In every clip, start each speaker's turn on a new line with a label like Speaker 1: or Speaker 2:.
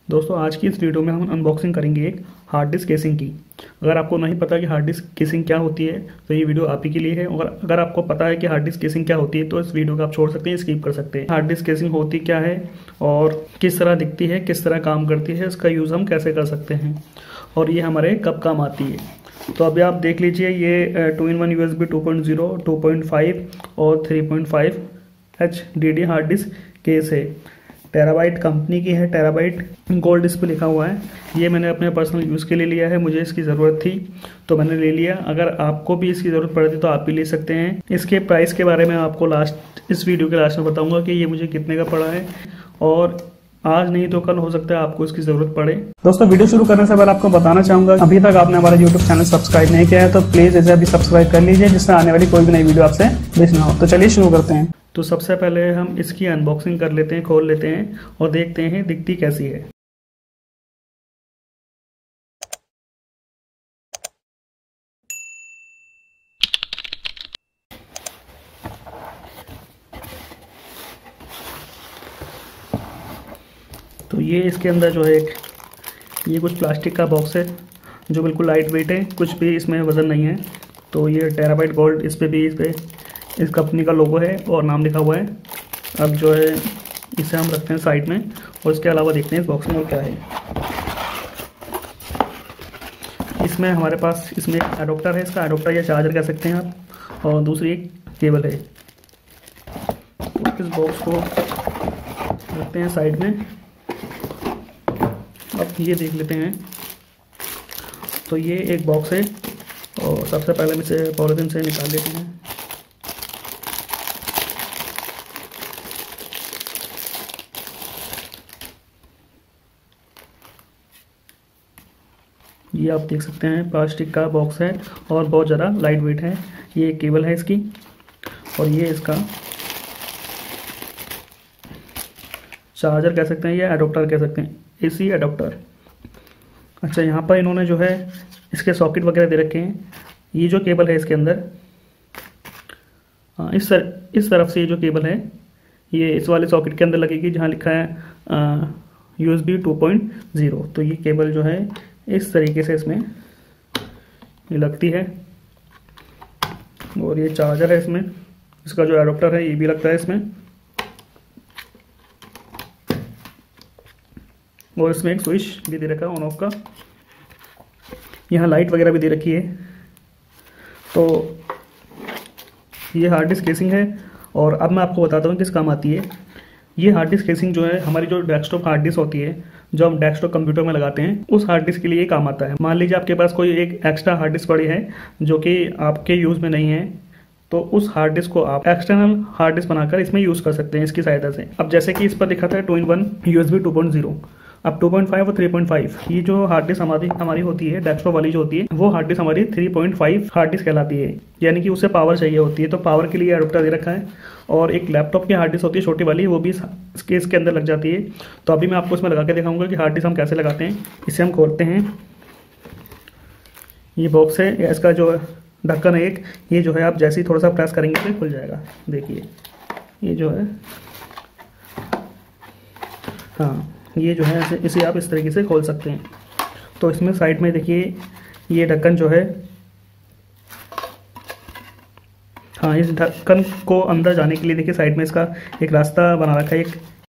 Speaker 1: दोस्तों आज की इस वीडियो में हम अनबॉक्सिंग करेंगे एक हार्ड डिस्क केसिंग की। अगर आपको नहीं पता कि हार्ड डिस्क केसिंग क्या होती है तो ये वीडियो आप ही के लिए है, और अगर आपको पता है कि हार्ड डिस्क केसिंग क्या होती है तो इस वीडियो को आप छोड़ सकते हैं, स्किप कर सकते हैं। हार्ड डिस्क केसिंग होती क्या है और किस तरह दिखती है, किस तरह काम करती है, इसका यूज़ हम कैसे कर सकते हैं और ये हमारे कब काम आती है। तो अभी आप देख लीजिए, ये 2-in-1 USB 2.0, 2.5 और 3.5 HDD हार्ड डिस्क केस है। टेराबाइट कंपनी की है, टेराबाइट गोल्ड इस पे लिखा हुआ है। ये मैंने अपने पर्सनल यूज़ के लिए लिया है, मुझे इसकी ज़रूरत थी तो मैंने ले लिया। अगर आपको भी इसकी ज़रूरत पड़ती तो आप भी ले सकते हैं। इसके प्राइस के बारे में आपको इस वीडियो के लास्ट में बताऊंगा कि ये मुझे कितने का पड़ा है, और आज नहीं तो कल हो सकता है आपको इसकी ज़रूरत पड़े। दोस्तों वीडियो शुरू करने से पहले आपको बताना चाहूँगा, अभी तक आपने हमारा यूट्यूब चैनल सब्सक्राइब नहीं किया है तो प्लीज़ इसे अभी सब्सक्राइब कर लीजिए, जिससे आने वाली कोई भी नई वीडियो आपसे मिस ना हो। तो चलिए शुरू करते हैं। तो सबसे पहले हम इसकी अनबॉक्सिंग कर लेते हैं, खोल लेते हैं और देखते हैं दिखती कैसी है। तो ये इसके अंदर जो है ये कुछ प्लास्टिक का बॉक्स है जो बिल्कुल लाइट वेट है, कुछ भी इसमें वज़न नहीं है। तो ये टेराबाइट गोल्ड, इस पे इस कंपनी का लोगो है और नाम लिखा हुआ है। अब जो है इसे हम रखते हैं साइड में और इसके अलावा देखते हैं इस बॉक्स में और क्या है। इसमें हमारे पास इसमें एक एडोप्टर है, इसका एडोप्टर या चार्जर कह सकते हैं आप, और दूसरी एक केबल है। तो इस बॉक्स को रखते हैं साइड में। अब ये देख लेते हैं। तो ये एक बॉक्स है और सबसे पहले हम इसे पॉलीथिन से निकाल लेते हैं। ये आप देख सकते हैं प्लास्टिक का बॉक्स है और बहुत ज़्यादा लाइट वेट है। ये केबल है इसकी, और ये इसका चार्जर कह सकते हैं या एडोप्टर कह सकते हैं, एसी एडोप्टर। अच्छा, यहाँ पर इन्होंने जो है इसके सॉकेट वगैरह दे रखे हैं। ये जो केबल है इसके अंदर, इस तरफ से ये जो केबल है ये इस वाले सॉकेट के अंदर लगेगी जहाँ लिखा है USB 2.0। तो ये केबल जो है इस तरीके से इसमें ये लगती है, और ये चार्जर है इसमें। इसका जो एडोप्टर है ये भी लगता है इसमें, और इसमें एक स्विच भी दे रखा है ऑन ऑफ का। यहाँ लाइट वगैरह भी दे रखी है। तो ये हार्ड डिस्क केसिंग है, और अब मैं आपको बताता हूँ किस काम आती है। ये हार्ड डिस्क केसिंग जो है हमारी जो डेस्कटॉप हार्ड डिस्क होती है, जो हम डेस्कटॉप कंप्यूटर में लगाते हैं, उस हार्ड डिस्क के लिए काम आता है। मान लीजिए आपके पास कोई एक एक्स्ट्रा हार्ड डिस्क पड़ी है जो कि आपके यूज़ में नहीं है, तो उस हार्ड डिस्क को आप एक्सटर्नल हार्ड डिस्क बनाकर इसमें यूज़ कर सकते हैं इसकी सहायता से। अब जैसे कि इस पर लिखा था 2-in-1 USB 2.0, अब 2.5 और 3.5 ये जो हार्ड डिस्क हमारी होती है, डेस्कटॉप वाली जो होती है, वो हार्ड डिस्क हमारी 3.5 हार्ड डिस्क कहलाती है। यानी कि उसे पावर चाहिए होती है, तो पावर के लिए एडोप्टर दे रखा है। और एक लैपटॉप की हार्ड डिस्क होती है छोटी वाली, वो भी इसके अंदर लग जाती है। तो अभी मैं आपको इसमें लगा के दिखाऊंगा कि हार्ड डिस्क हम कैसे लगाते हैं। इसे हम खोलते हैं। ये बॉक्स है, इसका जो ढक्कन है एक, ये जो है आप जैसे ही थोड़ा सा प्रेस करेंगे तो खुल जाएगा। देखिए ये जो है, हाँ ये जो है इसे आप इस तरीके से खोल सकते हैं। तो इसमें साइड में देखिए ये ढक्कन जो है, हाँ इस ढक्कन को अंदर जाने के लिए देखिए साइड में इसका एक रास्ता बना रखा है, एक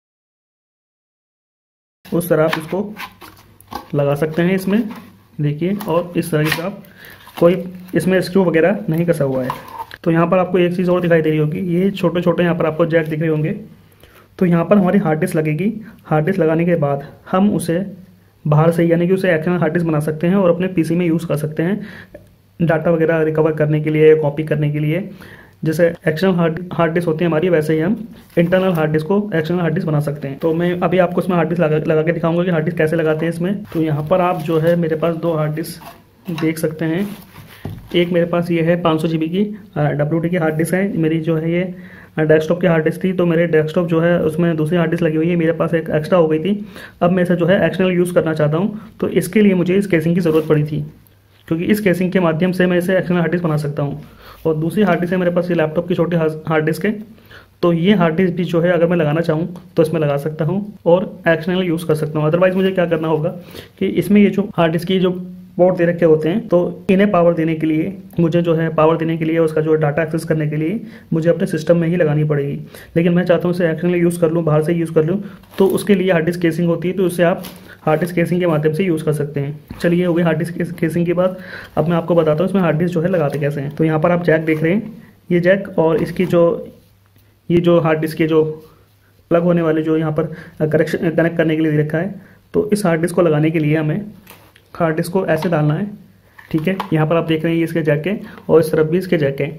Speaker 1: उस तरह आप इसको लगा सकते हैं इसमें, देखिए। और इस तरह से आप कोई इसमें स्क्रू वगैरह नहीं कसा हुआ है। तो यहाँ पर आपको एक चीज़ और दिखाई दे रही होगी, ये छोटे छोटे यहाँ पर आपको जैक दिख रहे होंगे। तो यहाँ पर हमारी हार्ड डिस्क लगेगी। हार्ड डिस्क लगाने के बाद हम उसे बाहर से, यानी कि उसे एक्सटर्नल हार्ड डिस्क बना सकते हैं और अपने पीसी में यूज़ कर सकते हैं डाटा वगैरह रिकवर करने के लिए, कॉपी करने के लिए। जैसे एक्सटर्नल हार्ड डिस्क होती है हमारी, वैसे ही हम इंटरनल हार्ड डिस्क को एक्सटर्नल हार्ड डिस्क बना सकते हैं। तो मैं अभी आपको इसमें हार्ड डिस्क लगा के दिखाऊंगा कि हार्ड डिस्क कैसे लगाते हैं इसमें। तो यहाँ पर आप जो है मेरे पास 2 हार्ड डिस्क देख सकते हैं। एक मेरे पास ये है 500 GB की WD की हार्ड डिस्क है। मेरी जो है ये डेस्कटॉप की हार्ड डिस्क थी, तो मेरे डेस्कटॉप जो है उसमें दूसरी हार्ड डिस्क लगी हुई है, मेरे पास एक एक्स्ट्रा हो गई थी। अब मैं इसे जो है एक्सटर्नल यूज़ करना चाहता हूँ, तो इसके लिए मुझे इस केसिंग की ज़रूरत पड़ी थी, क्योंकि इस केसिंग के माध्यम से मैं इसे एक्सटर्नल हार्ड डिस्क बना सकता हूँ। और दूसरी हार्ड डिस्क है मेरे पास, ये लैपटॉप की छोटी हार्ड डिस्क है। तो ये हार्ड डिस्क भी जो है अगर मैं लगाना चाहूँ तो इसमें लगा सकता हूँ और एक्सटर्नल यूज़ कर सकता हूँ। अदरवाइज़ मुझे क्या करना होगा कि इसमें ये जो हार्ड डिस्क की जो पोर्ट दे रखे होते हैं, तो इन्हें पावर देने के लिए मुझे जो है पावर देने के लिए उसका जो डाटा एक्सेस करने के लिए मुझे अपने सिस्टम में ही लगानी पड़ेगी। लेकिन मैं चाहता हूँ इसे एक्सटर्नली यूज़ कर लूँ, बाहर से यूज़ कर लूँ, तो उसके लिए हार्ड डिस्क केसिंग होती है, तो उससे आप हार्ड डिस्क केसिंग के माध्यम से यूज़ कर सकते हैं। चलिए हो गई हार्ड डिस्क केसिंग की बात। अब मैं आपको बताता हूँ इसमें हार्ड डिस्क जो है लगाते कैसे हैं। तो यहाँ पर आप जैक देख रहे हैं, ये जैक और इसकी ये जो हार्ड डिस्क के जो प्लग होने वाले जो यहाँ पर कनेक्ट करने के लिए दे रखा है, तो इस हार्ड डिस्क को लगाने के लिए हमें हार्ड डिस्क को ऐसे डालना है। ठीक है, यहाँ पर आप देख रहे हैं ये इसके जैक है और इस तरफ भी इसके जैक है।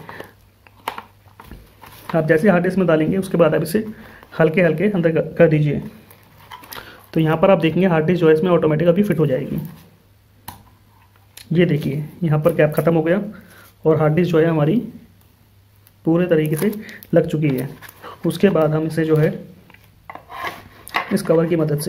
Speaker 1: आप जैसे हार्ड डिस्क में डालेंगे उसके बाद आप इसे हल्के हल्के अंदर कर दीजिए, तो यहाँ पर आप देखेंगे हार्ड डिस्क जो है इसमें ऑटोमेटिक अभी फिट हो जाएगी। ये देखिए यहाँ पर कैप ख़त्म हो गया और हार्ड डिस्क जो है हमारी पूरे तरीके से लग चुकी है। उसके बाद हम इसे जो है इस कवर की मदद से,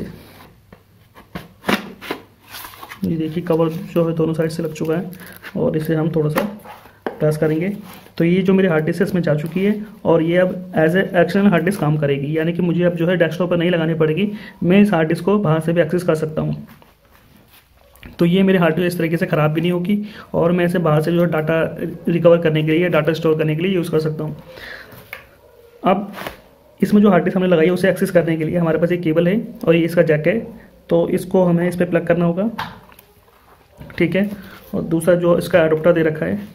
Speaker 1: ये देखिए कवर जो है दोनों साइड से लग चुका है और इसे हम थोड़ा सा प्रेस करेंगे तो ये जो मेरी हार्ड डिस्क है इसमें जा चुकी है और ये अब as a external hard disk काम करेगी। यानी कि मुझे अब जो है डेस्कटॉप पर नहीं लगानी पड़ेगी, मैं इस हार्ड डिस्क को बाहर से भी एक्सेस कर सकता हूँ। तो ये मेरी हार्ड डिस्क इस तरीके से ख़राब भी नहीं होगी और मैं इसे बाहर से जो है डाटा रिकवर करने के लिए, डाटा स्टोर करने के लिए यूज़ कर सकता हूँ। अब इसमें जो हार्ड डिस्क हमने लगाई है उसे एक्सेस करने के लिए हमारे पास एक केबल है और ये इसका जैक है, तो इसको हमें इस पर प्लग करना होगा। ठीक है, और दूसरा जो इसका एडोप्टर दे रखा है,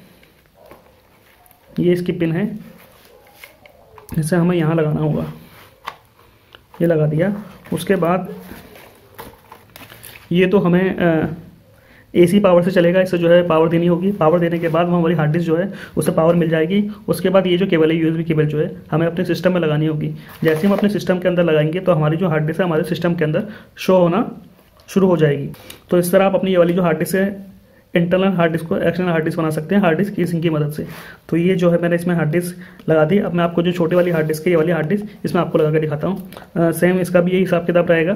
Speaker 1: ये इसकी पिन है, इसे हमें यहाँ लगाना होगा। ये लगा दिया। उसके बाद ये तो हमें एसी पावर से चलेगा, इससे जो है पावर देनी होगी। पावर देने के बाद हमारी हार्ड डिस्क जो है उसे पावर मिल जाएगी। उसके बाद ये जो केबल है यूएसबी केबल जो है हमें अपने सिस्टम में लगानी होगी। जैसे हम अपने सिस्टम के अंदर लगाएंगे तो हमारी जो हार्ड डिस्क है हमारे सिस्टम के अंदर शो होना शुरू हो जाएगी। तो इस तरह आप अपनी ये वाली जो हार्ड डिस्क है इंटरनल हार्ड डिस्क को एक्सटर्नल हार्ड डिस्क बना सकते हैं हार्ड डिस्क केसिंग की मदद से। तो ये जो है मैंने इसमें हार्ड डिस्क लगा दी। अब मैं आपको जो छोटी वाली हार्ड डिस्क है ये वाली हार्ड डिस्क इसमें आपको लगा कर दिखाता हूँ। सेम इसका भी यही हिसाब किताब रहेगा।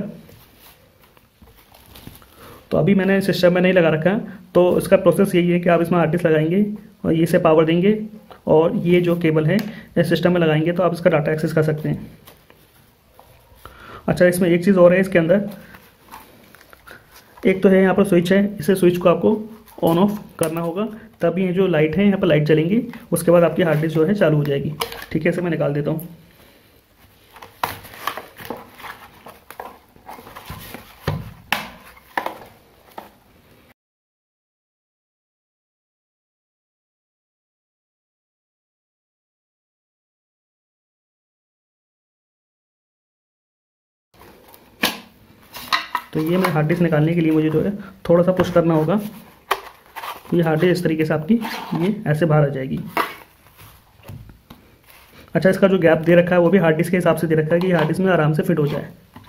Speaker 1: तो अभी मैंने सिस्टम में नहीं लगा रखा है, तो इसका प्रोसेस यही है कि आप इसमें हार्ड डिस्क लगाएंगे और ये से पावर देंगे और ये जो केबल है इस सिस्टम में लगाएंगे तो आप इसका डाटा एक्सेस कर सकते हैं। अच्छा, इसमें एक चीज़ और है इसके अंदर, एक तो है यहाँ पर स्विच है, इसे स्विच को आपको ऑन ऑफ करना होगा, तब ये जो लाइट है यहाँ पर लाइट जलेंगी, उसके बाद आपकी हार्ड डिस्क जो है चालू हो जाएगी। ठीक है, इसे मैं निकाल देता हूँ। तो ये मैं हार्ड डिस्क निकालने के लिए मुझे जो है थोड़ा सा पुश करना होगा। ये हार्ड डिस्क इस तरीके से आपकी ये ऐसे बाहर आ जाएगी। अच्छा, इसका जो गैप दे रखा है वो भी हार्ड डिस्क के हिसाब से दे रखा है कि हार्ड डिस्क में आराम से फिट हो जाए।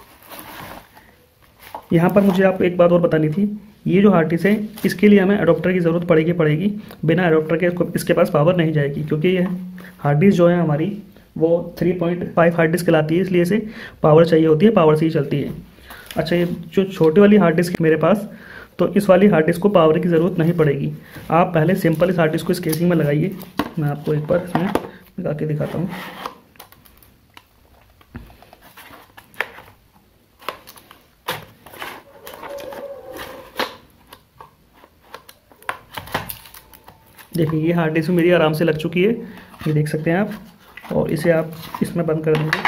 Speaker 1: यहाँ पर मुझे आपको एक बात और बतानी थी, ये जो हार्ड डिस्क है इसके लिए हमें अडोप्टर की ज़रूरत पड़ेगी। बिना अडोप्टर के इसके पास पावर नहीं जाएगी, क्योंकि ये हार्ड डिस्क जो है हमारी वो 3.5 हार्ड डिस्क कहलाती है, इसलिए इसे पावर चाहिए होती है, पावर से ही चलती है। अच्छा, ये जो छोटी वाली हार्ड डिस्क है मेरे पास, तो इस वाली हार्ड डिस्क को पावर की ज़रूरत नहीं पड़ेगी। आप पहले सिंपल इस हार्ड डिस्क को इस केसिंग में लगाइए। मैं आपको एक बार इसमें लगा के दिखाता हूँ। देखिए ये हार्ड डिस्क मेरी आराम से लग चुकी है, ये देख सकते हैं आप, और इसे आप इसमें बंद कर देंगे।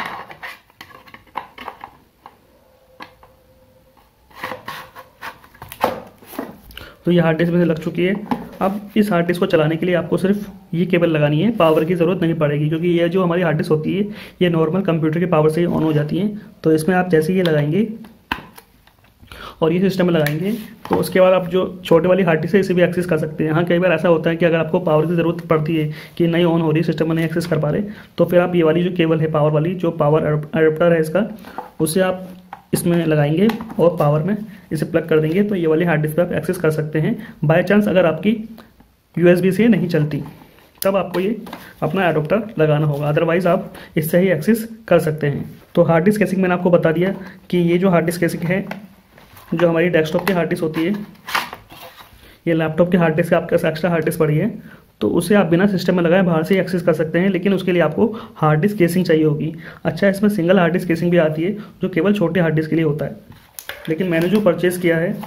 Speaker 1: तो ये हार्ड डिस्क में लग चुकी है। अब इस हार्ड डिस्क को चलाने के लिए आपको सिर्फ ये केबल लगानी है, पावर की ज़रूरत नहीं पड़ेगी, क्योंकि ये जो हमारी हार्ड डिस्क होती है ये नॉर्मल कंप्यूटर की पावर से ही ऑन हो जाती है। तो इसमें आप जैसे ये लगाएंगे और ये सिस्टम में लगाएंगे तो उसके बाद आप जो छोटे वाली हार्ड डिस्क है इसे भी एक्सेस कर सकते हैं। हाँ, कई बार ऐसा होता है कि अगर आपको पावर की ज़रूरत पड़ती है कि नहीं ऑन हो रही, सिस्टम में नहीं एक्सेस कर पा रहे, तो फिर आप ये वाली जो केबल है पावर वाली, जो पावर अडोप्टर है इसका, उसे आप इसमें लगाएंगे और पावर में इसे प्लग कर देंगे, तो ये वाली हार्ड डिस्क पे आप एक्सेस कर सकते हैं। बाय चांस अगर आपकी USB से नहीं चलती तब आपको ये अपना एडोप्टर लगाना होगा, अदरवाइज़ आप इससे ही एक्सेस कर सकते हैं। तो हार्ड डिस्क केसिंग मैंने आपको बता दिया कि ये जो हार्ड डिस्क केसिंग है जो हमारी डेस्कटॉप की हार्ड डिस्क होती है, ये लैपटॉप की हार्ड डिस्क आपके पास एक्स्ट्रा हार्ड डिस्क पड़ी है, तो उसे आप बिना सिस्टम में लगाए बाहर से एक्सेस कर सकते हैं, लेकिन उसके लिए आपको हार्ड डिस्क केसिंग चाहिए होगी। अच्छा, इसमें सिंगल हार्ड डिस्क केसिंग भी आती है जो केवल छोटे हार्ड डिस्क के लिए होता है, लेकिन मैंने जो परचेज़ किया है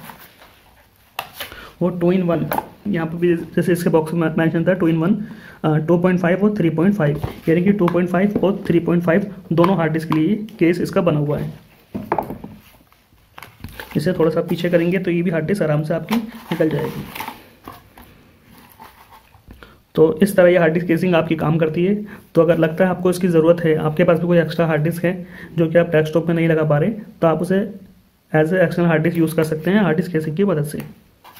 Speaker 1: वो 2-in-1, यहाँ पर भी जैसे इसके बॉक्स में मेंशन था 2-in-1, 2.5 और 3.5, यानी कि 2.5 और 3.5 दोनों हार्ड डिस्क के लिए केस इसका बना हुआ है। इसे थोड़ा सा पीछे करेंगे तो ये भी हार्ड डिस्क आराम से आपकी निकल जाएगी। तो इस तरह ये हार्ड डिस्क केसिंग आपकी काम करती है। तो अगर लगता है आपको इसकी ज़रूरत है, आपके पास भी कोई एक्स्ट्रा हार्ड डिस्क है जो कि आप डेस्कटॉप में नहीं लगा पा रहे, तो आप उसे as a external hard disk use कर सकते हैं हार्ड डिस्क केसिंग की मदद से।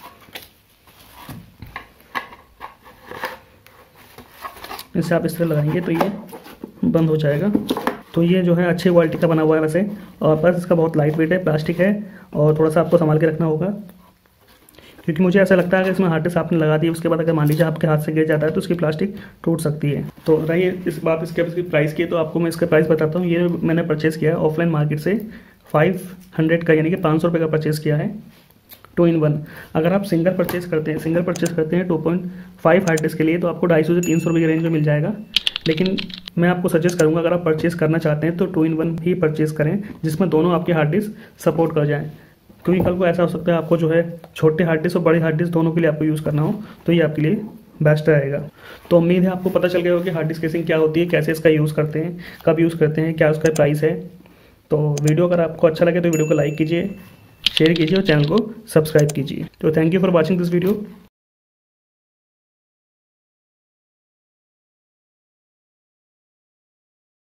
Speaker 1: इसे आप इस तरह लगाएंगे तो ये बंद हो जाएगा। तो ये जो है अच्छी क्वालिटी का बना हुआ है वैसे, और प्लस इसका बहुत लाइट वेट है, प्लास्टिक है, और थोड़ा सा आपको संभाल के रखना होगा, क्योंकि मुझे ऐसा लगता है कि इसमें हार्ड डिस्क आपने लगा दी उसके बाद अगर मान लीजिए आपके हाथ से गिर जाता है तो उसकी प्लास्टिक टूट सकती है। तो रही इस बात इसकी प्राइस की, तो आपको मैं इसका प्राइस बताता हूँ। ये मैंने परचेज़ किया है ऑफलाइन मार्केट से 500 का, यानी कि 500 रुपये का परचेज़ किया है 2-in-1। अगर आप सिंगल परचेज़ करते हैं 2.5 हार्ड डिस्क के लिए, तो आपको 250 से 300 रुपये की रेंज में मिल जाएगा। लेकिन मैं आपको सजेस्ट करूंगा अगर आप परचेज़ करना चाहते हैं तो 2-in-1 ही परचेज़ करें, जिसमें दोनों आपके हार्ड डिस्क सपोर्ट कर जाएँ, क्योंकि कल को ऐसा हो सकता है आपको जो है छोटे हार्ड डिस्क और बड़े हार्ड डिस्क दोनों के लिए आपको यूज़ करना हो, तो ये आपके लिए बेस्ट रहेगा। तो उम्मीद है आपको पता चल गया होगा कि हार्ड डिस्क केसिंग क्या होती है, कैसे इसका यूज़ करते हैं, कब यूज़ करते हैं, क्या उसका प्राइस है। तो वीडियो अगर आपको अच्छा लगे तो वीडियो को लाइक कीजिए, शेयर कीजिए और चैनल को सब्सक्राइब कीजिए। तो thank you for watching this video.